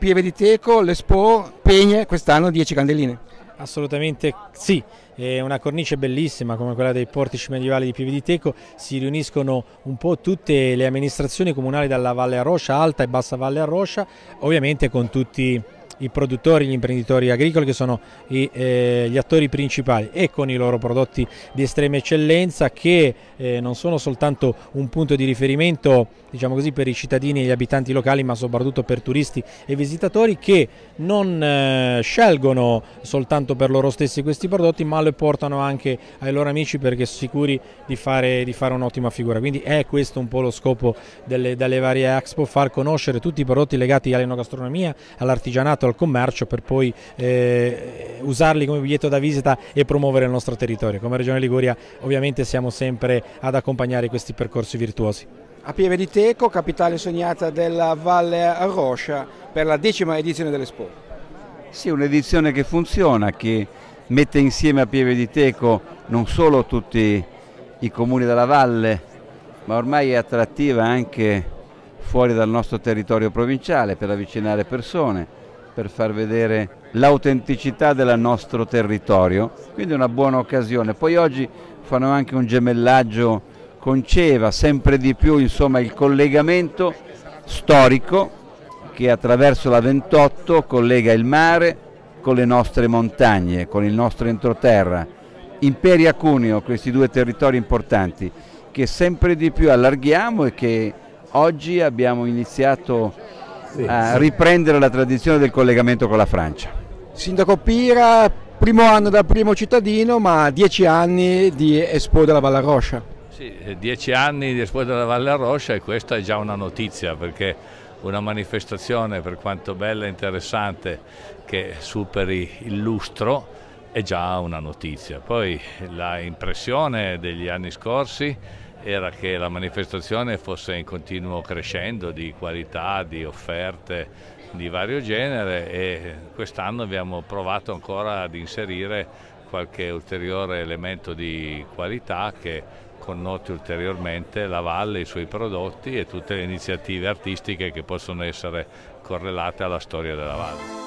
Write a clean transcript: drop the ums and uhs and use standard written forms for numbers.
Pieve di Teco, l'Expo Pegne quest'anno 10 candeline. Assolutamente sì, è una cornice bellissima come quella dei portici medievali di Pieve di Teco, si riuniscono un po' tutte le amministrazioni comunali dalla Valle Arroscia, Alta e Bassa Valle Arroscia, ovviamente con tutti i produttori, gli imprenditori agricoli che sono gli attori principali e con i loro prodotti di estrema eccellenza che non sono soltanto un punto di riferimento, diciamo così, per i cittadini e gli abitanti locali, ma soprattutto per turisti e visitatori che non scelgono soltanto per loro stessi questi prodotti, ma le portano anche ai loro amici perché sono sicuri di fare un'ottima figura. Quindi è questo un po' lo scopo dalle varie Expo, far conoscere tutti i prodotti legati all'enogastronomia, all'artigianato, al commercio, per poi usarli come biglietto da visita e promuovere il nostro territorio. Come Regione Liguria ovviamente siamo sempre ad accompagnare questi percorsi virtuosi. A Pieve di Teco, capitale sognata della Valle Arroscia, per la 10ª edizione dell'Expo. Sì, un'edizione che funziona, che mette insieme a Pieve di Teco non solo tutti i comuni della valle, ma ormai è attrattiva anche fuori dal nostro territorio provinciale per avvicinare persone, per far vedere l'autenticità del nostro territorio, quindi è una buona occasione. Poi oggi fanno anche un gemellaggio con Ceva, sempre di più insomma il collegamento storico che attraverso la 28 collega il mare con le nostre montagne, con il nostro entroterra. Imperia Cuneo, questi due territori importanti che sempre di più allarghiamo e che oggi abbiamo iniziato a riprendere la tradizione del collegamento con la Francia. Sindaco Pira, primo anno da primo cittadino, ma 10 anni di Expo della Valle Arroscia. Sì, 10 anni di Expo della Valle Arroscia e questa è già una notizia, perché una manifestazione, per quanto bella e interessante, che superi il lustro è già una notizia. Poi la impressione degli anni scorsi era che la manifestazione fosse in continuo crescendo di qualità, di offerte di vario genere, e quest'anno abbiamo provato ancora ad inserire qualche ulteriore elemento di qualità che connoti ulteriormente la valle, i suoi prodotti e tutte le iniziative artistiche che possono essere correlate alla storia della valle.